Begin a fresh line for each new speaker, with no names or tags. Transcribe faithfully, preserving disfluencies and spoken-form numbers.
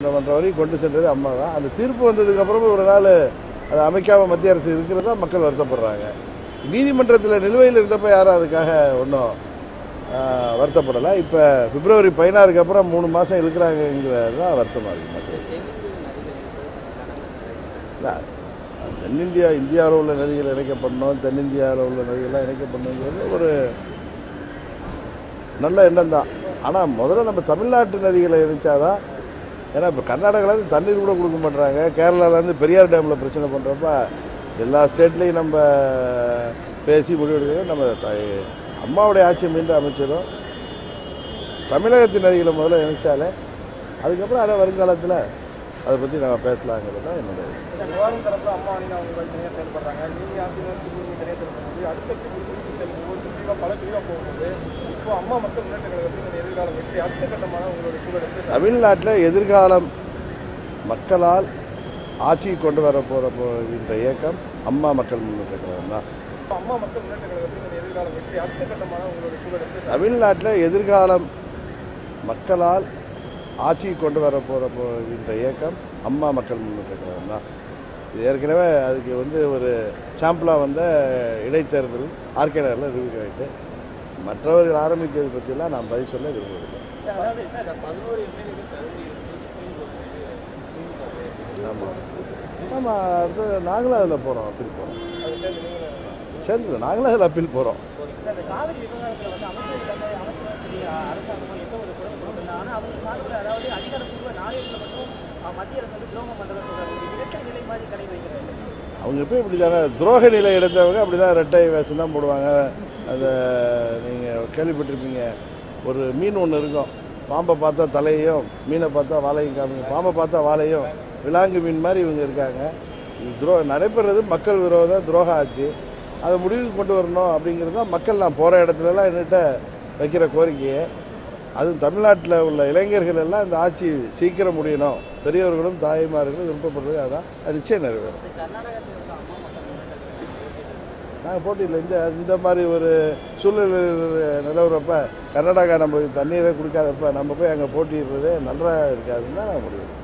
மன்ற வரைக்கும் கொண்டு சென்றது அம்மா தான். அந்த தீர்ப்பு வந்ததுக்கு அப்புறமும் ஒரு நாள் அதை அமைக்காம மத்திய அரசு இருக்கிறதா மக்கள் வருத்தப்படுறாங்க. நீதிமன்றத்தில் நிலுவையில் இருந்தப்போ யாரும் அதுக்காக ஒன்றும் வருத்தப்படலை. இப்போ பிப்ரவரி பதினாறுக்கு அப்புறம் மூணு மாதம் இருக்கிறாங்கிறது தான் வருத்தமாக இருக்குது மக்கள். தென்னிந்தியா இந்தியாவில் உள்ள நதிகள் இணைக்கப்படணும், தென்னிந்தியாவில் உள்ள நதிகள்லாம் இணைக்கப்படணுங்கிறது ஒரு நல்ல எண்ணம் தான். ஆனால் முதல்ல நம்ம தமிழ்நாட்டு நதிகளை இணைச்சாதான். ஏன்னா இப்போ கர்நாடகாவிலேருந்து தண்ணீர் கூட கொடுக்க மாட்டுறாங்க. கேரளாவிலேருந்து பெரியார் டேமில் பிரச்சனை பண்ணுறப்ப எல்லா ஸ்டேட்லேயும் நம்ம பேசி முடிவெடுக்கிறது. நம்ம அம்மாவுடைய ஆட்சி மீண்டும் அமைச்சரும் தமிழகத்தின் நதிகளை முதல்ல இணைச்சாலே அதுக்கப்புறம் அட வருங்காலத்தில் அதை பற்றி நம்ம பேசலாங்கிறது தான் என்னுடைய தமிழ்நாட்டில் எதிர்காலம் மக்களால் ஆட்சி கொண்டு வர போகிற போகின்ற இயக்கம் அம்மா மக்கள் முன்னேற்ற கழகம் தான். தமிழ்நாட்டில் எதிர்காலம் மக்களால் ஆட்சி கொண்டு வர போகிற போகின்ற இயக்கம் அம்மா மக்கள் முன்னேற்ற கழகம் தான். இது ஏற்கனவே அதுக்கு வந்து ஒரு சாம்பிளாக வந்த இடைத்தேர்தல் ஆர்கேனரில் ரிவ்யூ ஆகிட்டு மற்றவர்கள் ஆரம்பிக்கிறது பற்றியெல்லாம் நான் பதில் சொல்ல விரும்புகிறேன். ஆமாம் ஆமாம் அடுத்து நாங்களும் அதில் போகிறோம், அப்பீல் போகிறோம். சேர்ந்து நாங்களும் அதில் அப்பீல் போகிறோம். அவங்க எப்போ இப்படி தானே துரோக நிலை எடுத்தவங்க அப்படி தான் ரெட்டை வேஷம் தான் போடுவாங்க. அந்த நீங்கள் கேள்விப்பட்டிருப்பீங்க, ஒரு மீன் ஒன்று இருக்கும், பாம்பை பார்த்தா தலையையும் மீனை பார்த்தா வாழையும் காமிங்க, பாம்பை பார்த்தா வாழையும், விலாங்கு மீன் மாதிரி இவங்க இருக்காங்க. துரோ நடைபெறது மக்கள் விரோத துரோக ஆட்சி. அதை முடிவுக்கு கொண்டு வரணும் அப்படிங்கிறது தான் மக்கள் நான் போகிற இடத்துலலாம் என்கிட்ட வைக்கிற கோரிக்கையை. அதுவும் தமிழ்நாட்டில் உள்ள இளைஞர்கள் எல்லாம் இந்த ஆட்சி சீக்கிரம் முடியணும், பெரியவர்களும் தாய்மார்களும் விருப்பப்படுறது அதான், அது நிச்சயம் நிறைவேறும். நாங்கள் போட்டியில் இந்த இந்த மாதிரி ஒரு சூழ்நிலை நிலவுறப்ப கர்நாடகா நம்ம தண்ணீரை கொடுக்காதப்ப நம்ம போய் அங்கே போட்டிடுறதே நல்லா இருக்காதுன்னு தான் நான் முடிவு.